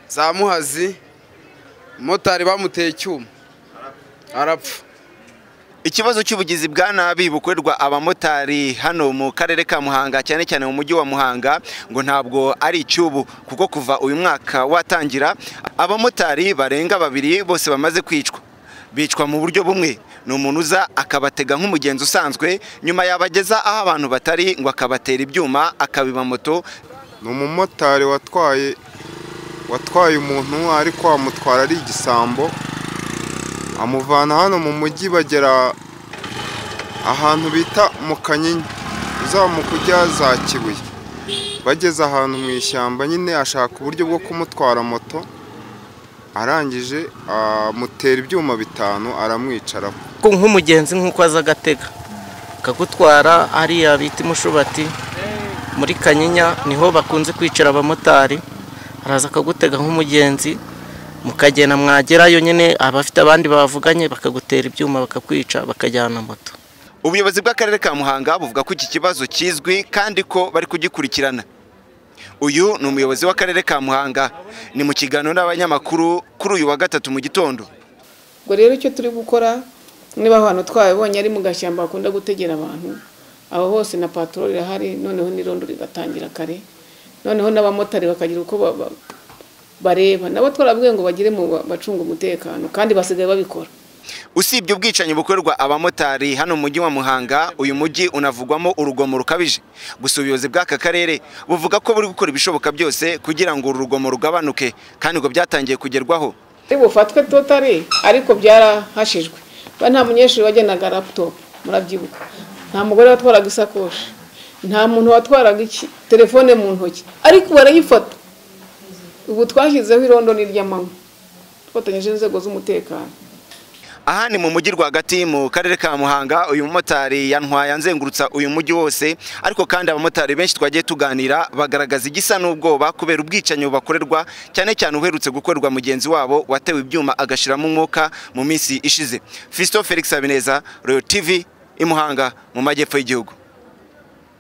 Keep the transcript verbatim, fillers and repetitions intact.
za Muhazi motari bamuteye icyuma arapfa. Ikibazo cy'ubugizi bwa nabi bukorerwa abamotari hano mu karere ka Muhanga cyane cyane mu mujyi wa Muhanga ngo ntabwo ari icyubu, kuko kuva uyu mwaka watangira abamotari barenga babiri bose bamaze kwicwa. Bicwa mu buryo bumwe, ni umuntu uza akabatega nk'umugenzi usanzwe, nyuma yabageza aho abantu batari ngo akabatera ibyuma akabiba moto. Ni umumotari watwaye watwaye umuntu ariko amutwara ari igisambo, amuvana hano mu mujyi bagera ahantu bita mu Kanyinya uzamuka ujya za Kibuye. Bageze ahantu mu ishyamba nyine ashaka uburyo bwo kumutwara moto, arangije amutera ibyuma bitanu aramwicara. Nk'umugenzi nk'uko aza agatega akagutwara hariya bita Mushubati muri Kanyinya, niho bakunze kwicara abamotari. Araza akagutega nk'umugenzi, mukagenda mwagerayo nyine abafite abandi bavuganye bakagutera ibyuma bakakwica bakajyana moto. Ubuyobozi bw'akarere ka Muhanga buvuga ko iki kibazo kizwi kandi ko bari kugikurikirana. Uyu ni umuyobozi w'akarere ka Muhanga, ni mu kiganiro n'abanyamakuru kuri uyu wa gatatu mu gitondo. Ngo rero icyo turi gukora, niba abantu twabonye ari mu gashyamba bakunda gutegera abantu, aho hose na patrol irahari, noneho n'irondo rigatangira kare, noneho n'abamotari bakagira uko bareba, nabo twarabwiye ngo bagire mu bacunga umutekano kandi basigaye babikora. Usibye ubwicanyi bukorerwa abamotari hano mu mujyi wa Muhanga, uyu mujyi unavugwamo urugomo rukabije. Gusa ubuyobozi bw'aka karere buvuga ko buri gukora ibishoboka byose kugira ngo uru rugomo rugabanuke, kandi ngo byatangiye kugerwaho. Bufatwe totari ariko byarahashijwe. Ba nta munyeshuri wagenaga laptop, murabyibuka. Nta mugore watwaraga isakoshi, nta muntu watwaraga iki telefone mu ntoki, ariko barayifata. Ubu twashyizeho irondo n'iry'amanywa twatanyeje inzego z'umutekano. Aha ni mu mujyi rwagati mu karere ka Muhanga. Uyu mumotari yantwaye anzengurutsa uyu mujyi wose, ariko kandi abamotari benshi twagiye tuganira bagaragaza igisa n'ubwoba kubera ubwicanyi bakorerwa, cyane cyane uherutse gukorerwa mugenzi wabo watewe ibyuma agashiramo umwuka mu minsi ishize. Fisto Felix Habineza, Royal T V, i Muhanga mu majyepfo y'igihugu.